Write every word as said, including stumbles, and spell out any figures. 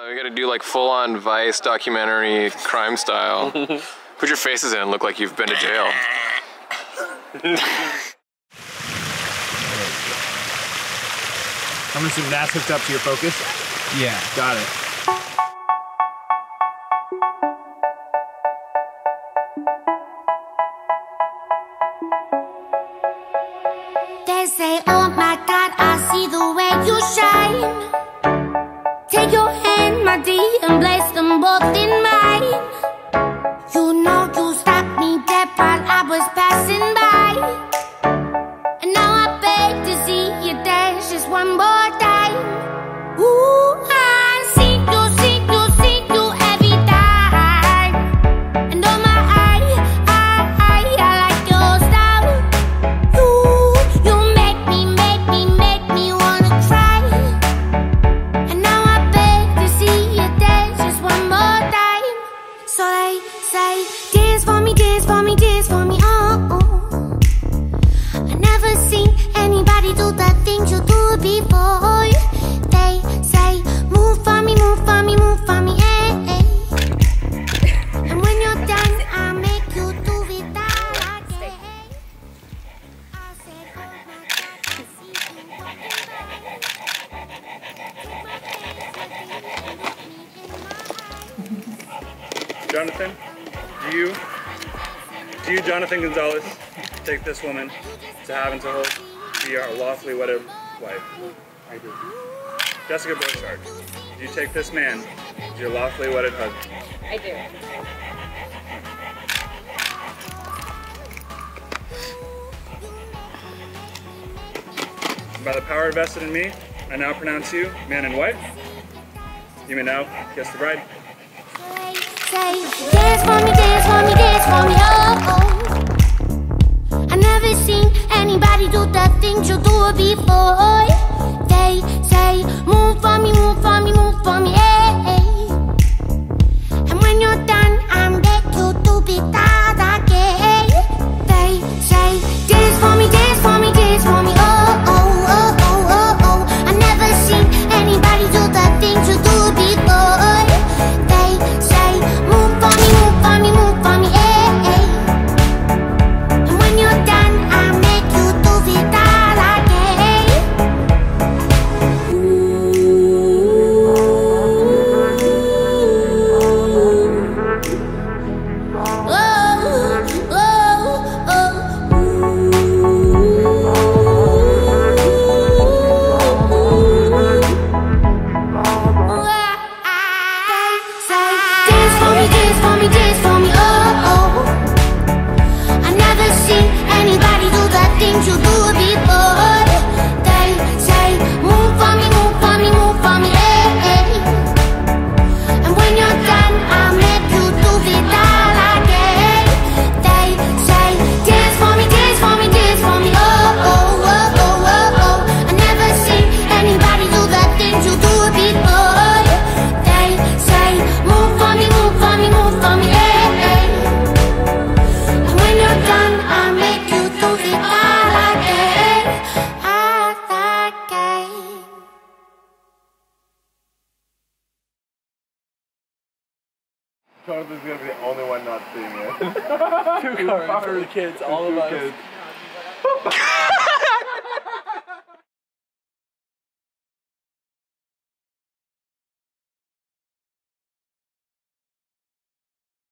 Uh, we gotta do like full-on Vice documentary crime style. Put your faces in and look like you've been to jail. I'm gonna assume that's hooked up to your Focus? Yeah. Got it. They say, oh my God, I see the way you shine. Take your hand, my dear, and place them both in mine. You know you stopped me dead while I was passing by. And now I beg to see you dance just one more time. Ooh, I see you, see you, see you every time. And oh my, I, I, I, I like your style. You, you make me, make me, make me wanna cry. And now I beg to see you dance just one more time. So they say, dance for me, dance for me, dance for me, oh, oh. I never seen anybody do the things you do before. They say, move for me, move for me, move for me, eh, eh. And when you're done, I'll make you do it all again. I said, oh my God, I see you walking by. Jonathan, do you, do you, Jonathan Gonzalez, take this woman to have and to hold, be our lawfully wedded wife? I do. Jessica Borchardt, do you take this man as your lawfully wedded husband? I do. By the power vested in me, I now pronounce you man and wife. You may now kiss the bride. Say, dance for me, dance for me, dance for me, oh, oh. I never seen anybody do the things you do before. They say, move for me, move for me, move for me, eh, eh. And when you're done, I'm back you to be that again. They say, dance for me, dance for me, dance for me, oh, oh, oh, oh, oh, oh. I never seen anybody do the things you do before. They say, move for me, move for me, move for me, eh, eh. And when you're done, I'll make you do it all again. Jonathan's gonna be the only one not seeing it. Two cars for the kids, all of us. Kids.